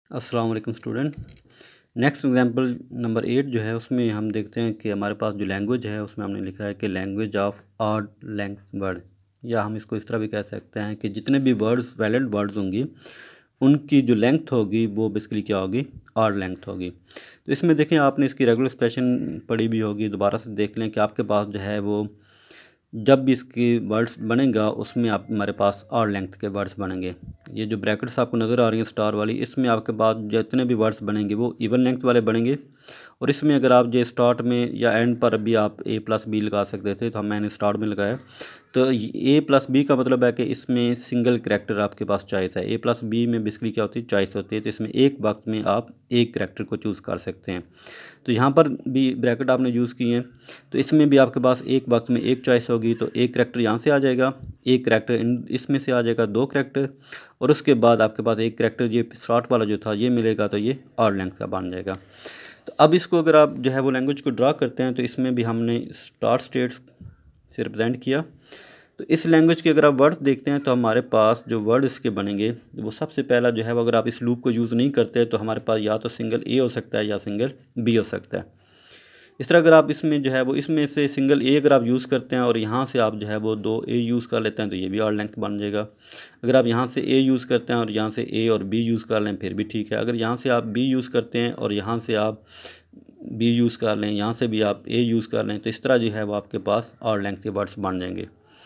अस्सलाम वालेकुम student. Next example number 8 जो है उसमें हम देखते हैं कि हमारे पास जो लैंग्वेज है उसमें हमने लिखा है कि language of odd length word, या हम इसको इस तरह भी कह सकते हैं कि जितने भी वर्ड्स वैलिड वर्ड्स होंगी उनकी जो लेंथ होगी वो बेसिकली क्या होगी, ऑड लेंथ होगी। तो इसमें देखें, आपने इसकी रेगुलर एक्सप्रेशन पढ़ी भी होगी, दोबारा से देख लें कि आपके पास जो है वो जब भी इसकी वर्ड्स बनेगा उसमें आप हमारे पास ऑड लेंथ के वर्ड्स बनेंगे। ये जो ब्रैकेट्स आपको नज़र आ रही हैं स्टार वाली, इसमें आपके पास जितने भी वर्ड्स बनेंगे वो इवन लेंथ वाले बनेंगे। और इसमें अगर आप जो स्टार्ट में या एंड पर भी आप A+B लगा सकते थे, तो मैंने स्टार्ट में लगाया। तो A+B का मतलब है कि इसमें सिंगल करैक्टर आपके पास चॉइस है। A+B में बेसिकली क्या होती है, चॉइस होती है। तो इसमें एक वक्त में आप एक करैक्टर को चूज़ कर सकते हैं। तो यहाँ पर भी ब्रैकेट आपने यूज़ किए हैं, तो इसमें भी आपके पास एक वक्त में एक चॉइस होगी। तो एक करैक्टर यहाँ से आ जाएगा, एक करैक्टर इसमें से आ जाएगा, दो करैक्टर, और उसके बाद आपके पास एक करैक्टर ये स्टार्ट वाला जो था ये मिलेगा, तो ये ऑड लेंथ का बन जाएगा। तो अब इसको अगर आप जो है वो लैंग्वेज को ड्रा करते हैं, तो इसमें भी हमने स्टार्ट स्टेट्स से रिप्रेजेंट किया। तो इस लैंग्वेज के अगर आप वर्ड्स देखते हैं तो हमारे पास जो वर्ड इसके बनेंगे वो सबसे पहला जो है वो, अगर आप इस लूप को यूज़ नहीं करते तो हमारे पास या तो सिंगल ए हो सकता है या सिंगल बी हो सकता है। इस तरह अगर आप इसमें जो है वो इसमें से सिंगल ए अगर आप यूज़ करते हैं और यहाँ से आप जो है वो दो ए यूज़ कर लेते हैं तो ये भी ऑड लेंथ बन जाएगा। अगर आप यहाँ से ए यूज़ करते हैं और यहाँ से ए और बी यूज़ कर लें फिर भी ठीक है। अगर यहाँ से आप बी यूज़ करते हैं और यहाँ से आप बी यूज़ कर लें, यहाँ से भी आप ए यूज़ कर लें, तो इस तरह जो है वो आपके पास ऑड लेंथ के वर्ड्स बन जाएंगे।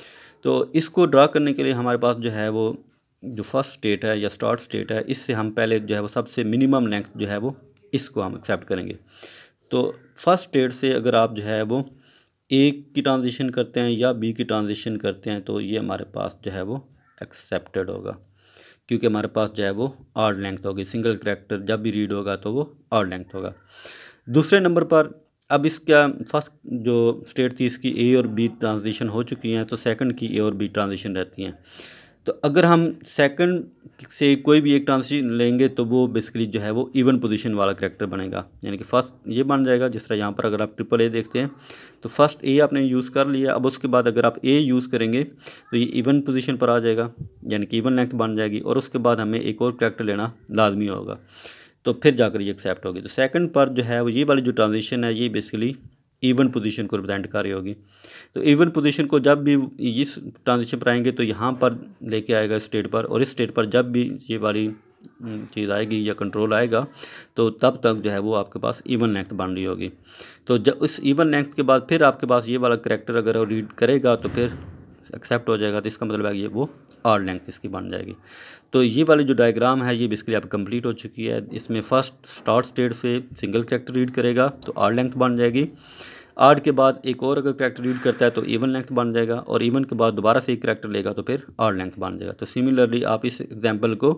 तो इसको ड्रा करने के लिए हमारे पास जो है वो जो फर्स्ट स्टेट है या स्टार्ट स्टेट है, इससे हम पहले जो है वो सबसे मिनिमम लेंथ जो है वो इसको हम एक्सेप्ट करेंगे। तो फर्स्ट स्टेट से अगर आप जो है वो ए की ट्रांजिशन करते हैं या बी की ट्रांजिशन करते हैं तो ये हमारे पास जो है वो एक्सेप्टेड होगा, क्योंकि हमारे पास जो है वो ऑड लेंथ होगी। सिंगल करैक्टर जब भी रीड होगा तो वो ऑड लेंथ होगा। दूसरे नंबर पर अब इसका फर्स्ट जो स्टेट थी इसकी ए और बी ट्रांजिशन हो चुकी हैं, तो सेकंड की ए और बी ट्रांजिशन रहती हैं। तो अगर हम सेकंड से कोई भी एक ट्रांजिशन लेंगे तो वो बेसिकली जो है वो इवन पोजीशन वाला करैक्टर बनेगा, यानी कि फर्स्ट ये बन जाएगा। जिस तरह यहाँ पर अगर आप ट्रिपल ए देखते हैं तो फर्स्ट ए आपने यूज़ कर लिया, अब उसके बाद अगर आप ए यूज़ करेंगे तो ये इवन पोजीशन पर आ जाएगा, यानी कि इवन लेंथ बन जाएगी, और उसके बाद हमें एक और करैक्टर लेना लाजमी होगा, तो फिर जाकर ये एक्सेप्ट होगी। तो सेकंड पर जो है वो ये वाली जो ट्रांजिशन है ये बेसिकली इवन पोजीशन को रिप्रेजेंट कर रही होगी। तो इवन पोजीशन को जब भी इस ट्रांजिशन पर आएंगे तो यहाँ पर लेके आएगा स्टेट पर, और इस स्टेट पर जब भी ये वाली चीज़ आएगी या कंट्रोल आएगा तो तब तक जो है वो आपके पास इवन लेंथ बन रही होगी। तो जब उस इवन लेंथ के बाद फिर आपके पास ये वाला करैक्टर अगर वो रीड करेगा तो फिर एक्सेप्ट हो जाएगा। तो इसका मतलब है ये वो ऑड लेंथ इसकी बन जाएगी। तो ये वाली जो डायग्राम है ये बेसिकली आप कंप्लीट हो चुकी है। इसमें फर्स्ट स्टार्ट स्टेट से सिंगल करैक्टर रीड करेगा तो ऑड लेंथ बन जाएगी। ऑड के बाद एक और अगर करैक्टर रीड करता है तो इवन लेंथ बन जाएगा, और इवन के बाद दोबारा से एक करैक्टर लेगा तो फिर ऑड लेंथ बन जाएगा। तो सिमिलरली आप इस एग्जांपल को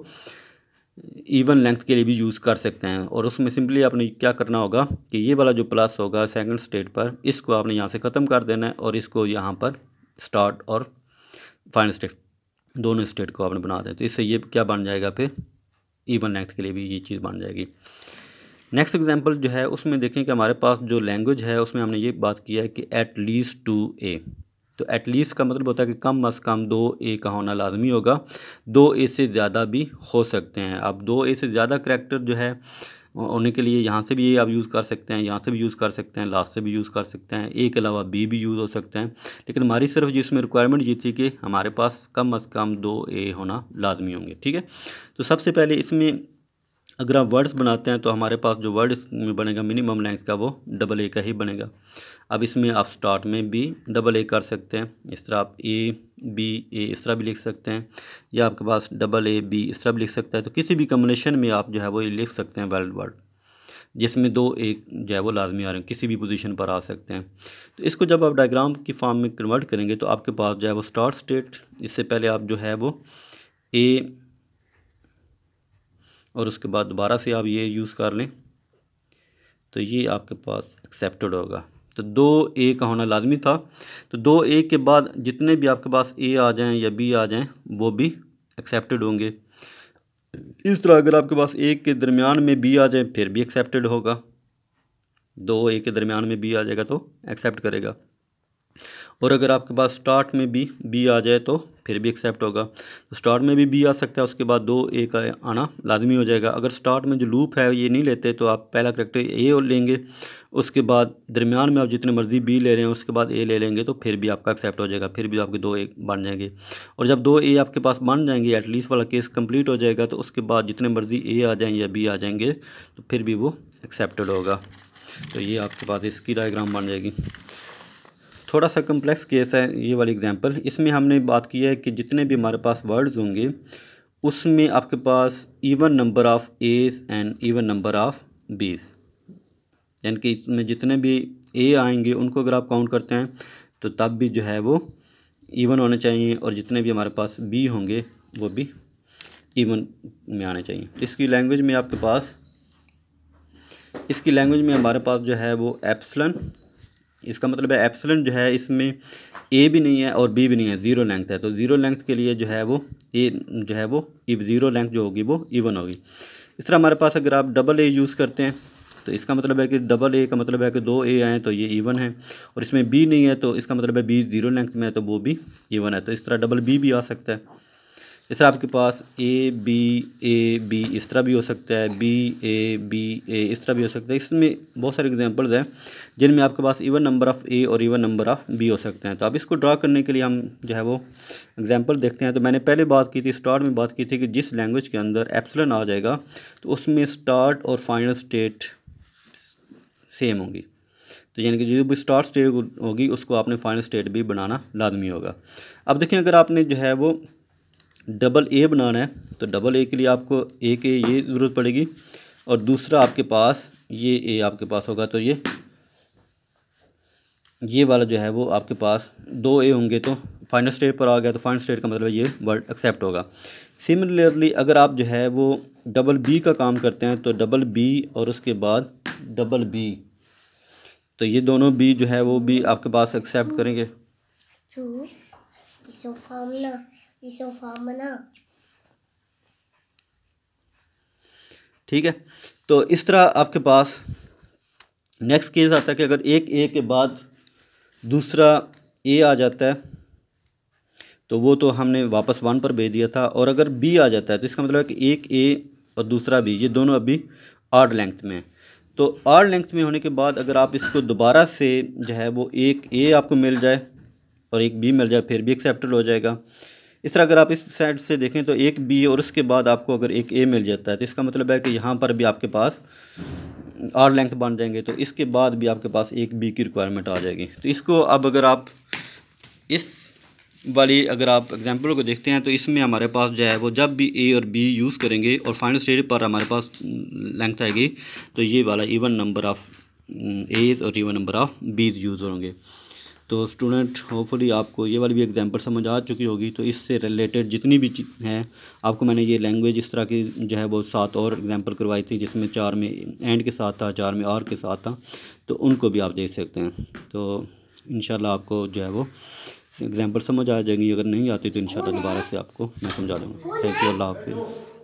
इवन लेंथ के लिए भी यूज़ कर सकते हैं, और उसमें सिंपली आपने क्या करना होगा कि ये वाला जो प्लस होगा सेकंड स्टेट पर, इसको आपने यहाँ से ख़त्म कर देना है और इसको यहाँ पर स्टार्ट और फाइनल स्टेट दोनों स्टेट को आपने बना दें। तो इससे ये क्या बन जाएगा, फिर इवन लेंथ के लिए भी ये चीज़ बन जाएगी। नेक्स्ट एग्जांपल जो है उसमें देखें कि हमारे पास जो लैंग्वेज है उसमें हमने ये बात किया है कि एट लीस्ट 2A। तो एट लीस्ट का मतलब होता है कि कम अज़ कम 2A का होना लाजमी होगा। 2A से ज़्यादा भी हो सकते हैं। अब 2A से ज़्यादा करैक्टर जो है होने के लिए यहाँ से भी ये आप यूज़ कर सकते हैं, यहाँ से भी यूज़ कर सकते हैं, लास्ट से भी यूज़ कर सकते हैं, ए के अलावा बी भी यूज़ हो सकते हैं। लेकिन हमारी सिर्फ जिसमें रिक्वायरमेंट ये थी कि हमारे पास कम अज़ कम 2A होना लाजमी होंगे। ठीक है, तो सबसे पहले इसमें अगर आप वर्ड्स बनाते हैं तो हमारे पास जो वर्ड इसमें बनेगा मिनिमम लेंथ का वो AA का ही बनेगा। अब इसमें आप स्टार्ट में भी AA कर सकते हैं, इस तरह आप A इस तरह भी लिख सकते हैं, या आपके पास AA B इस तरह भी लिख सकते हैं। तो किसी भी कम्बिनेशन में आप जो है वो ये लिख सकते हैं वैलिड वर्ड, जिसमें 2A जो है वो लाजमी आ रहे हैं, किसी भी पोजीशन पर आ सकते हैं। तो इसको जब आप डायग्राम की फॉर्म में कन्वर्ट करेंगे तो आपके पास जो है वो स्टार्ट स्टेट, इससे पहले आप जो है वो A और उसके बाद दोबारा से आप ये यूज़ कर लें तो ये आपके पास एक्सेप्टेड होगा। तो 2A का होना लाजमी था। तो 2A के बाद जितने भी आपके पास A आ जाएं या B आ जाएं वो भी एक्सेप्टेड होंगे। इस तरह अगर आपके पास A के दरमियान में B आ जाए फिर भी एक्सेप्टेड होगा। 2A के दरमियान में B आ जाएगा तो एक्सेप्ट करेगा, और अगर आपके पास स्टार्ट में B आ जाए तो फिर भी एक्सेप्ट होगा। तो स्टार्ट में भी आ सकता है, उसके बाद 2A का आना लाजमी हो जाएगा। अगर स्टार्ट में जो लूप है ये नहीं लेते तो आप पहला करैक्टर A और लेंगे, उसके बाद दरमियान में आप जितने मर्जी B ले रहे हैं उसके बाद A ले लेंगे तो फिर भी आपका एक्सेप्ट हो जाएगा, फिर भी आपके 2A बन जाएंगे। और जब 2A आपके पास बन जाएंगे, एटलीस्ट वाला केस कंप्लीट हो जाएगा, तो उसके बाद जितने मर्जी A आ जाएंगे या B आ जाएंगे तो फिर भी वो एक्सेप्टेड होगा। तो ये आपके पास इसकी डायग्राम बन जाएगी। थोड़ा सा कम्प्लेक्स केस है ये वाली एग्जांपल। इसमें हमने बात की है कि जितने भी हमारे पास वर्ड्स होंगे उसमें आपके पास even number of a's and even number of b's, यानी कि इसमें जितने भी ए आएंगे उनको अगर आप काउंट करते हैं तो तब भी जो है वो इवन होने चाहिए, और जितने भी हमारे पास बी होंगे वो भी इवन में आने चाहिए। तो इसकी लैंग्वेज में आपके पास, इसकी लैंग्वेज में हमारे पास जो है वो एप्सिलॉन, इसका मतलब है एप्सिलॉन जो है इसमें ए भी नहीं है और बी भी नहीं है, ज़ीरो लेंथ है। तो ज़ीरो लेंथ के लिए जो है वो ए जो है वो ज़ीरो लेंथ जो होगी वो इवन होगी। इस तरह हमारे पास अगर आप डबल ए यूज़ करते हैं तो इसका मतलब है कि डबल ए का मतलब है कि 2A आएँ तो ये इवन है, और इसमें बी नहीं है तो इसका मतलब है बी ज़ीरो लेंथ में है तो वो भी इवन है। तो इस तरह डबल बी भी आ सकता है। जैसे आपके पास ए बी इस तरह भी हो सकता है, बी ए इस तरह भी हो सकता है। इसमें बहुत सारे एग्जांपल्स हैं जिनमें आपके पास इवन नंबर ऑफ़ ए और इवन नंबर ऑफ़ बी हो सकते हैं। तो अब इसको ड्रा करने के लिए हम जो है वो एग्जांपल देखते हैं। तो मैंने पहले बात की थी, स्टार्ट में बात की थी कि जिस लैंग्वेज के अंदर एप्सिलॉन आ जाएगा तो उसमें स्टार्ट और फाइनल स्टेट सेम होगी। तो यानी कि जो भी स्टार्ट स्टेट होगी उसको आपने फाइनल स्टेट भी बनाना लाजमी होगा। अब देखें, अगर आपने जो है वो डबल ए बनाना है तो डबल ए के लिए आपको ए के ये ज़रूरत पड़ेगी, और दूसरा आपके पास ये ए आपके पास होगा तो ये वाला जो है वो आपके पास 2A होंगे तो फाइनल स्टेट पर आ गया, तो फाइनल स्टेट का मतलब ये वर्ड एक्सेप्ट होगा। सिमिलरली अगर आप जो है वो डबल बी का काम करते हैं तो डबल बी और उसके बाद डबल बी, तो ये दोनों बी जो है वो भी आपके पास एक्सेप्ट करेंगे। ठीक है, तो इस तरह आपके पास नेक्स्ट केस आता है कि अगर एक ए के बाद दूसरा ए आ जाता है तो वो तो हमने वापस 1 पर भेज दिया था, और अगर बी आ जाता है तो इसका मतलब है कि एक ए और दूसरा बी, ये दोनों अभी ऑड लेंथ में। तो ऑड लेंथ में होने के बाद अगर आप इसको दोबारा से जो है वो एक ए आपको मिल जाए और एक बी मिल जाए फिर भी एक्सेप्टेड हो जाएगा। इस तरह अगर आप इस साइड से देखें तो एक बी और उसके बाद आपको अगर एक ए मिल जाता है तो इसका मतलब है कि यहाँ पर भी आपके पास ऑड लेंथ बन जाएंगे, तो इसके बाद भी आपके पास एक बी की रिक्वायरमेंट आ जाएगी। तो इसको अब अगर आप इस वाली अगर आप एग्जांपल को देखते हैं तो इसमें हमारे पास जो है वो जब भी ए और बी यूज़ करेंगे और फाइनल स्टेज पर हमारे पास लेंथ आएगी तो ये वाला इवन नंबर ऑफ़ एज और even number of b's use होंगे। तो स्टूडेंट होपफुली आपको ये वाली भी एग्जांपल समझ आ चुकी होगी। तो इससे रिलेटेड जितनी भी हैं आपको मैंने ये लैंग्वेज इस तरह की जो है वो 7 और एग्जांपल करवाई थी, जिसमें 4 में एंड के साथ था, 4 में और के साथ था, तो उनको भी आप देख सकते हैं। तो इंशाल्लाह आपको जो है वो एग्जांपल समझ आ जाएंगी। अगर नहीं आती तो इंशाल्लाह दोबारा से आपको मैं समझा दूँगा। थैंक यू, अल्लाह हाफिज़।